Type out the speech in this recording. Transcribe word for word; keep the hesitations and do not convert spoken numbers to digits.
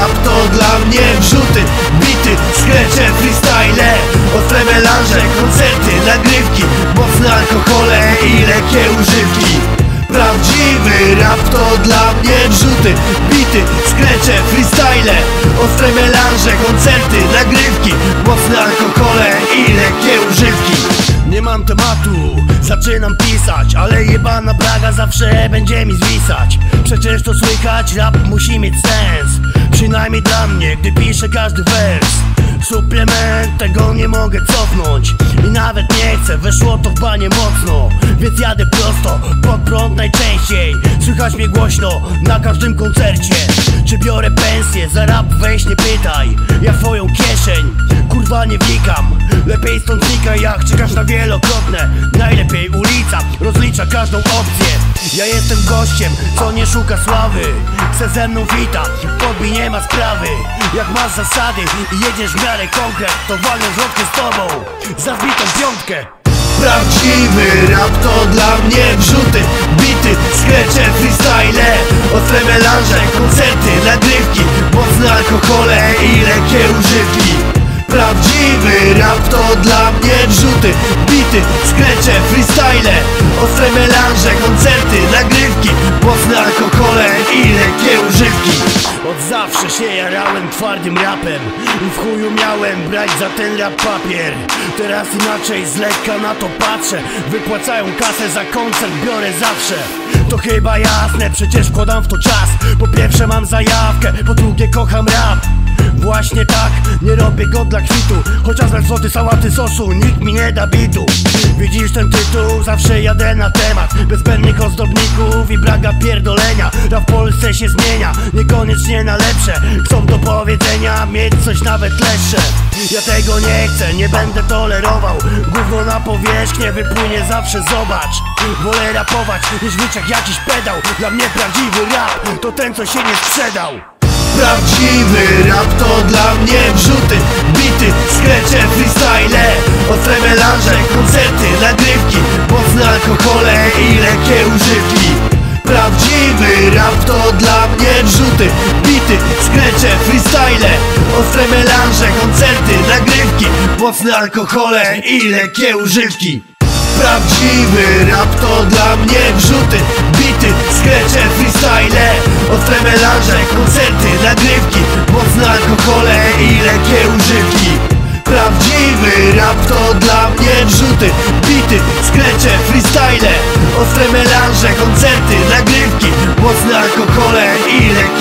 rap to dla mnie wrzuty, bity, skrecze, freestyle, ostre melanże, koncerty, nagrywki, mocne alkohole i lekkie używki. Prawdziwy rap to dla mnie wrzuty, bity, skrecze, freestyle, ostre melanże, koncerty, nagrywki, mocne alkohole i lekkie używki. Nie mam tematu, zaczynam pisać, ale jebana Praga zawsze będzie mi zwisać. Przecież to słychać, rap musi mieć sens, przynajmniej dla mnie, gdy piszę każdy wers. Suplement, tego nie mogę cofnąć i nawet nie chcę, weszło to w banie mocno. Więc jadę prosto, pod prąd najczęściej, słychać mnie głośno na każdym koncercie. Czy biorę pensję, za rap weź nie pytaj, ja w twoją kieszeń kurwa nie wnikam. Lepiej stąd znikaj, jak czekasz na wielokrotne. Najlepiej ulica rozlicza każdą opcję. Ja jestem gościem, co nie szuka sławy, chce ze mną wita, podbij nie ma sprawy. Jak masz zasady i jedziesz w miarę konkret, to walnę zwrotkę z tobą za wbitą piątkę. Prawdziwy rap to dla mnie wrzuty, bity, skrecze, freestyle, ostre melanże, koncerty, nagrywki, mocne alkohole i lekkie używki. Prawdziwy rap to dla mnie wrzuty, bity, skrecze, freestyle, ostre melanże, koncerty, nagrywki, mocne alkohole i lekkie używki. Od zawsze się jarałem twardym rapem i w chuju miałem brać za ten rap papier. Teraz inaczej z lekka na to patrzę, wypłacają kasę za koncert, biorę zawsze. To chyba jasne, przecież wkładam w to czas. Po pierwsze mam zajawkę, po drugie kocham rap. Właśnie tak, nie robię go dla kwitu, chociaż na złoty sałaty sosu nikt mi nie da bitu. Widzisz ten tytuł? Zawsze jadę na temat, bez zbędnych ozdobników i braga pierdolenia. Rap w Polsce się zmienia, niekoniecznie na lepsze. Chcą do powiedzenia mieć coś nawet lepsze. Ja tego nie chcę, nie będę tolerował. Gówno na powierzchnię wypłynie zawsze, zobacz. Wolę rapować niż być jak jakiś pedał. Dla mnie prawdziwy rap to ten, co się nie sprzedał. Prawdziwy rap to dla mnie wrzuty, bity, skrecze, freestyle, ostre melanże, koncerty, nagrywki, mocne alkohole i lekkie używki. Prawdziwy rap to dla mnie wrzuty, bity, skrecze, freestyle, ostre melanże, koncerty, nagrywki, mocne alkohole i lekkie używki. Prawdziwy rap to dla mnie wrzuty, bity, skrecze, freestyle, ostre melanże, koncerty, nagrywki, mocne alkohole i lekkie używki. Prawdziwy rap to dla mnie wrzuty, bity, skrecze, freestyle, ostre melanże, koncerty, nagrywki, mocne alkohole i lekkie